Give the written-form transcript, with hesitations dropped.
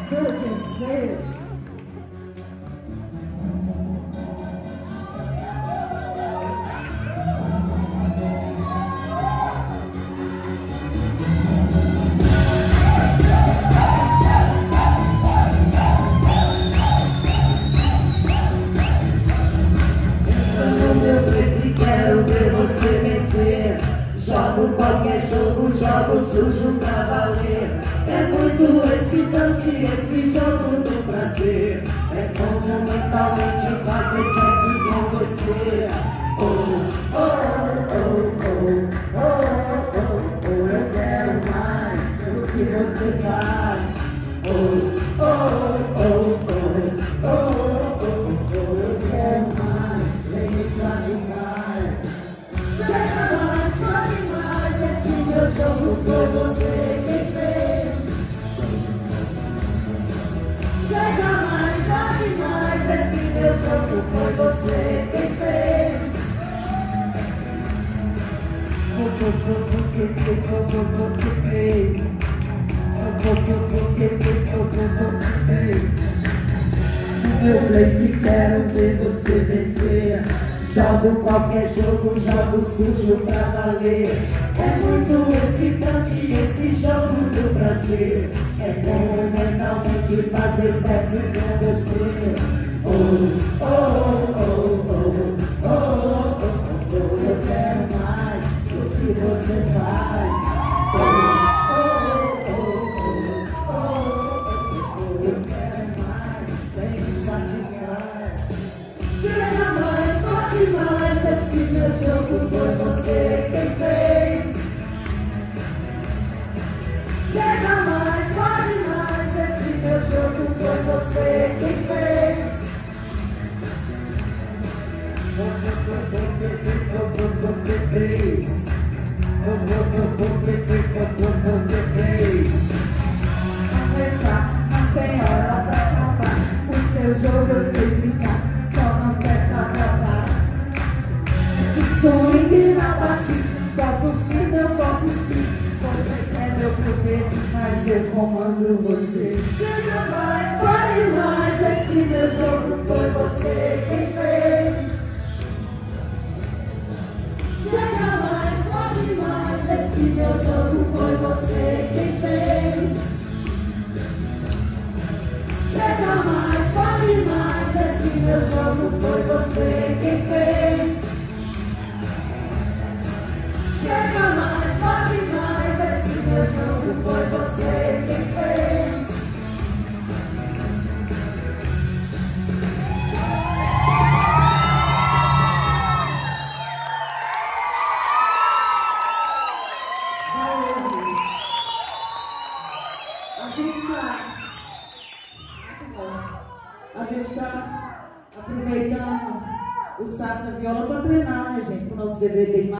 Poker Face. Quero ver você vencer. Jogo qualquer jogo, jogo sujo pra valer. É muito excitante esse jogo do prazer. É como mentalmente fazer sexo com você. Oh, oh, oh, oh, oh, oh, oh, oh. Eu quero mais do que você faz. Oh, oh, oh, oh, oh, oh, oh. Eu quero mais, vem me satisfaz. Chega mais, pode mais, esse meu jogo foi você quem fez. Chega mais, pode mais, esse meu jogo foi você quem fez. Que fez, que fez. Que fez. Meu play, quero ver você vencer. Jogo qualquer jogo, jogo sujo pra valer. É muito excitante esse jogo do prazer. É como mentalmente fazer sexo com você. Oh, oh, oh, oh, oh, oh, oh, oh. Eu quero mais do que você faz. Oh, oh, oh, oh, oh, oh. Eu quero mais, vem me satisfaz. Chega mais, pode mais, esse meu jogo foi você quem fez. Chega mais, pode mais, esse meu jogo foi você quem fez. Começar, não tem hora pra acabar. O seu jogo eu sei brincar, só não quer sabotar. Swing na batida, toco o fim, meu corpo sim. Você é meu poder, mas eu comando você. Chega mais, pode mais, esse meu jogo foi você quem fez. Chega mais, pode mais, esse meu jogo foi você quem fez. Chega mais, pode mais, esse meu jogo foi você quem fez. Chega mais, pode mais, esse meu jogo foi você quem fez. Valeu, gente. A gente está... A gente está aproveitando o saco da viola para treinar, né, gente? Para o nosso DVD.